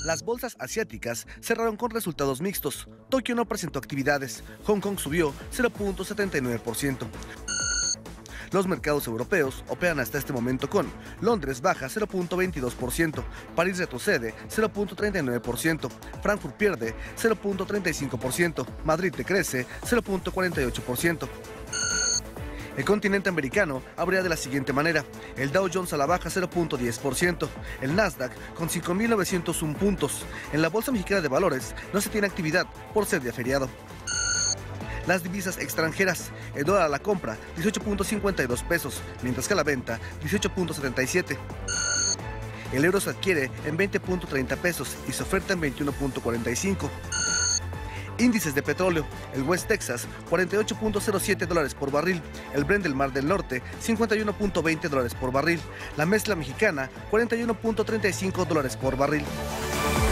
Las bolsas asiáticas cerraron con resultados mixtos. Tokio no presentó actividades. Hong Kong subió 0.79%. Los mercados europeos operan hasta este momento con Londres baja 0.22%, París retrocede 0.39%, Frankfurt pierde 0.35%, Madrid decrece 0.48%. El continente americano abría de la siguiente manera: el Dow Jones a la baja 0.10%, el Nasdaq con 5.901 puntos. En la Bolsa Mexicana de Valores no se tiene actividad por ser día feriado. Las divisas extranjeras, el dólar a la compra 18.52 pesos, mientras que a la venta 18.77. El euro se adquiere en 20.30 pesos y se oferta en 21.45. Índices de petróleo, el West Texas 48.07 dólares por barril, el Brent del Mar del Norte 51.20 dólares por barril, la mezcla mexicana 41.35 dólares por barril.